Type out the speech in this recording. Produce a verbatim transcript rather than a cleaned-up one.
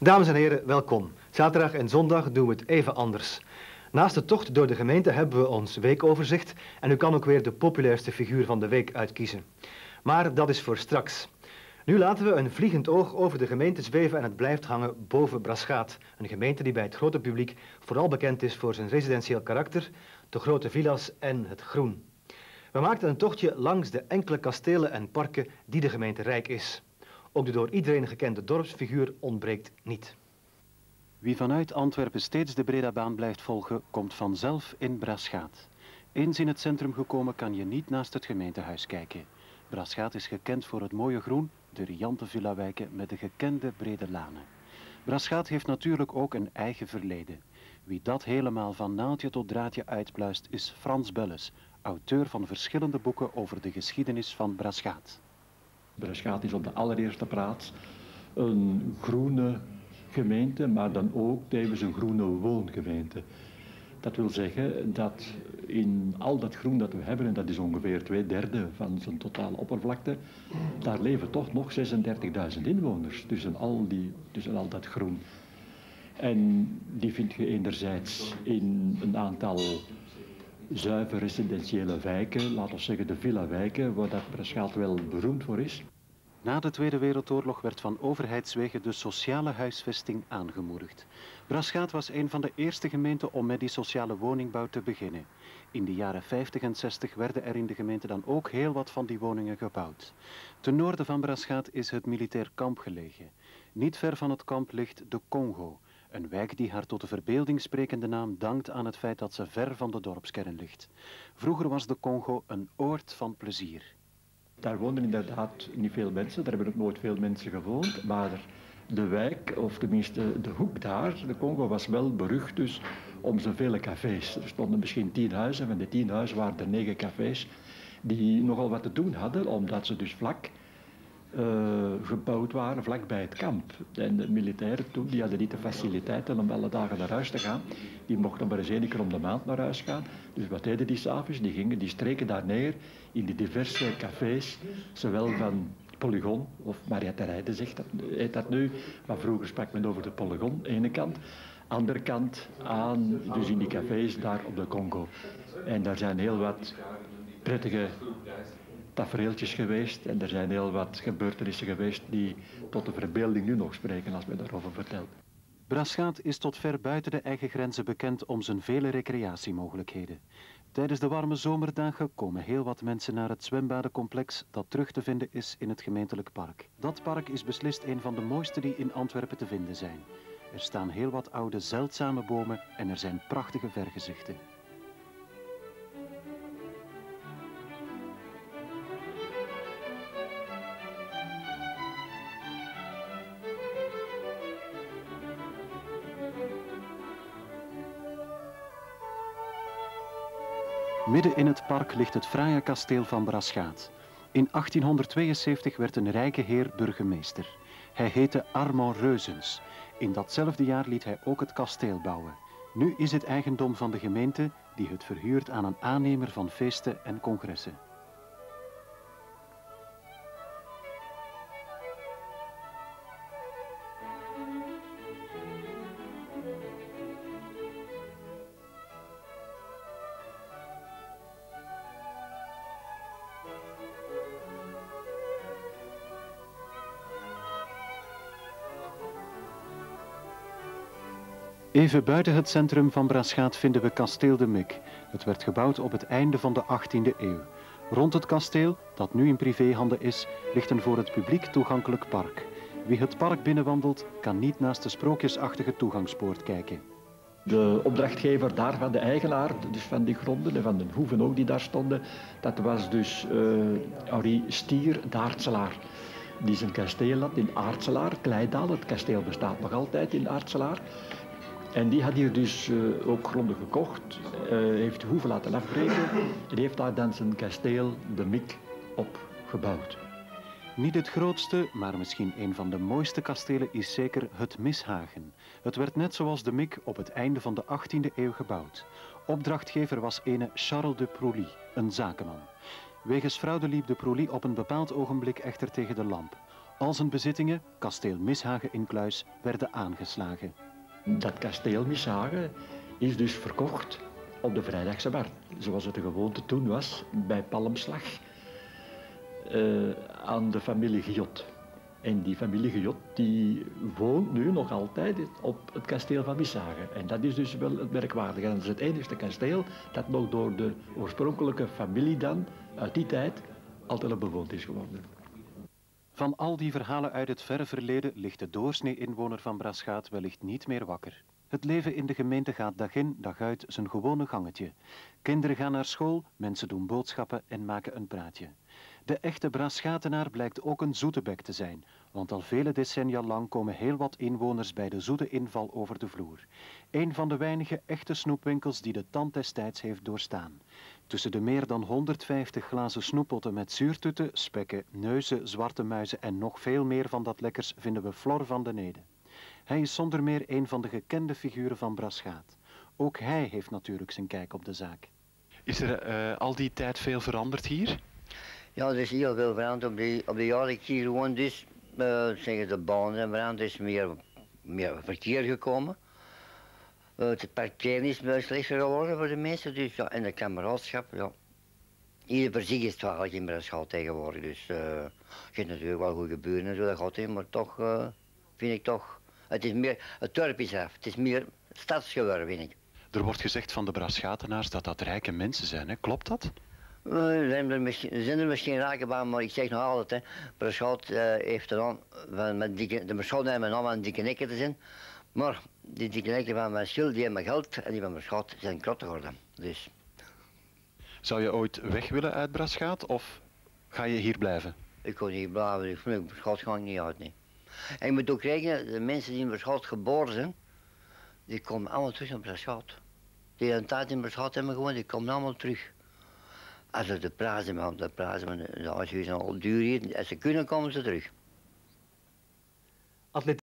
Dames en heren, welkom. Zaterdag en zondag doen we het even anders. Naast de tocht door de gemeente hebben we ons weekoverzicht en u kan ook weer de populairste figuur van de week uitkiezen. Maar dat is voor straks. Nu laten we een vliegend oog over de gemeente zweven en het blijft hangen boven Braschaat. Een gemeente die bij het grote publiek vooral bekend is voor zijn residentieel karakter, de grote villa's en het groen. We maakten een tochtje langs de enkele kastelen en parken die de gemeente rijk is. Ook de door iedereen gekende dorpsfiguur ontbreekt niet. Wie vanuit Antwerpen steeds de Bredabaan blijft volgen, komt vanzelf in Braschaat. Eens in het centrum gekomen kan je niet naast het gemeentehuis kijken. Braschaat is gekend voor het mooie groen, de riante villawijken met de gekende brede lanen. Braschaat heeft natuurlijk ook een eigen verleden. Wie dat helemaal van naaldje tot draadje uitpluist is Frans Belles, auteur van verschillende boeken over de geschiedenis van Braschaat. Braschaat is op de allereerste plaats een groene gemeente, maar dan ook tevens een groene woongemeente. Dat wil zeggen dat in al dat groen dat we hebben, en dat is ongeveer twee derde van zijn totale oppervlakte, daar leven toch nog zesendertigduizend inwoners tussen al, die, tussen al dat groen. En die vind je enerzijds in een aantal zuiver residentiële wijken, laten we zeggen de villa-wijken, waar dat Braschaat wel beroemd voor is. Na de Tweede Wereldoorlog werd van overheidswege de sociale huisvesting aangemoedigd. Braschaat was een van de eerste gemeenten om met die sociale woningbouw te beginnen. In de jaren vijftig en zestig werden er in de gemeente dan ook heel wat van die woningen gebouwd. Ten noorden van Braschaat is het militair kamp gelegen. Niet ver van het kamp ligt de Congo, een wijk die haar tot de verbeelding sprekende naam dankt aan het feit dat ze ver van de dorpskern ligt. Vroeger was de Congo een oord van plezier. Daar woonden inderdaad niet veel mensen, daar hebben ook nooit veel mensen gewoond, maar de wijk, of tenminste de hoek daar, de Congo, was wel berucht dus om zijn vele cafés. Er stonden misschien tien huizen, van de tien huizen waren er negen cafés die nogal wat te doen hadden, omdat ze dus vlak uh, gebouwd waren, vlak bij het kamp. En de militairen toen, die hadden niet de faciliteiten om alle dagen naar huis te gaan. Die mochten maar eens één keer om de maand naar huis gaan. Dus wat deden die s'avonds? Die gingen, die streken daar neer in die diverse cafés, zowel van Polygon, of Mariette Rijden zegt dat, heet dat nu, maar vroeger sprak men over de Polygon, ene kant. Andere kant aan, dus in die cafés daar op de Congo. En daar zijn heel wat prettige tafereeltjes geweest en er zijn heel wat gebeurtenissen geweest die tot de verbeelding nu nog spreken als men daarover vertelt. Braschaat is tot ver buiten de eigen grenzen bekend om zijn vele recreatiemogelijkheden. Tijdens de warme zomerdagen komen heel wat mensen naar het zwembadencomplex dat terug te vinden is in het gemeentelijk park. Dat park is beslist een van de mooiste die in Antwerpen te vinden zijn. Er staan heel wat oude zeldzame bomen en er zijn prachtige vergezichten. Midden in het park ligt het fraaie kasteel van Braschaat. In achttienhonderdtweeënzeventig werd een rijke heer burgemeester. Hij heette Armand Reuzens. In datzelfde jaar liet hij ook het kasteel bouwen. Nu is het eigendom van de gemeente die het verhuurt aan een aannemer van feesten en congressen. Even buiten het centrum van Braschaat vinden we kasteel de Mik. Het werd gebouwd op het einde van de achttiende eeuw. Rond het kasteel, dat nu in privéhanden is, ligt een voor het publiek toegankelijk park. Wie het park binnenwandelt, kan niet naast de sprookjesachtige toegangspoort kijken. De opdrachtgever daarvan, de eigenaar dus van die gronden en van de hoeven ook die daar stonden, dat was dus uh, Henri Stier d'Aartselaar. Die zijn kasteel had in Aartselaar, Kleidaal. Het kasteel bestaat nog altijd in Aartselaar. En die had hier dus uh, ook gronden gekocht, uh, heeft de hoeve laten afbreken en heeft daar dan zijn kasteel de Mik op gebouwd. Niet het grootste, maar misschien een van de mooiste kastelen is zeker het Mishagen. Het werd net zoals de Mik op het einde van de achttiende eeuw gebouwd. Opdrachtgever was ene Charles de Prouly, een zakenman. Wegens fraude liep de Prouly op een bepaald ogenblik echter tegen de lamp. Al zijn bezittingen, kasteel Mishagen in Kluis, werden aangeslagen. Dat kasteel Mishagen is dus verkocht op de vrijdagse markt, zoals het de gewoonte toen was, bij palmslag, uh, aan de familie Giot. En die familie Giot die woont nu nog altijd op het kasteel van Mishagen. En dat is dus wel het merkwaardige. En dat is het enigste kasteel dat nog door de oorspronkelijke familie dan, uit die tijd, altijd bewoond is geworden. Van al die verhalen uit het verre verleden ligt de doorsnee-inwoner van Braschaat wellicht niet meer wakker. Het leven in de gemeente gaat dag in, dag uit zijn gewone gangetje. Kinderen gaan naar school, mensen doen boodschappen en maken een praatje. De echte Braschatenaar blijkt ook een zoetebek te zijn, want al vele decennia lang komen heel wat inwoners bij de zoete inval over de vloer. Een van de weinige echte snoepwinkels die de tand des tijds heeft doorstaan. Tussen de meer dan honderdvijftig glazen snoeppotten met zuurtutten, spekken, neuzen, zwarte muizen en nog veel meer van dat lekkers vinden we Flor van den Ede. Hij is zonder meer een van de gekende figuren van Braschaat. Ook hij heeft natuurlijk zijn kijk op de zaak. Is er uh, al die tijd veel veranderd hier? Ja, er is heel veel veranderd op de, op de jaren ik hier gewoon dus. Uh, zeggen de banen en veranderd, er is meer, meer verkeer gekomen. Uh, het parkeren is slechter geworden voor de mensen, dus ja, en de kameraadschap, ja. Ieder voor zich is het wel in Braschaat tegenwoordig, dus uh, je hebt natuurlijk wel goede buren en zo, dat gaat in, maar toch uh, vind ik toch, het is meer, het dorp is af, het is meer stadsgeworden, vind ik. Er wordt gezegd van de Braschatenaars dat dat rijke mensen zijn, hè? Klopt dat? Uh, er, zijn er, misschien, er zijn er misschien rijke bij, maar ik zeg nog altijd, hè, Braschaat uh, heeft er aan, van, met dikke, de Braschaat hebben een naam aan dikke nekken te zijn, maar die dikke nekken van mijn schil, die hebben geld en die van Braschaat zijn krot geworden, dus. Zou je ooit weg willen uit Braschaat of ga je hier blijven? Ik kon hier blijven, ik vind Braschaat ga ik niet uit, nee. En je moet ook rekenen, de mensen die in Braschaat geboren zijn, die komen allemaal terug naar Braschaat. Die een tijd in Braschaat hebben gewoond, die komen allemaal terug. Als ze de prijzen, want de prijzen, de huisjes zijn al duur hier, als ze kunnen komen ze terug. Atlet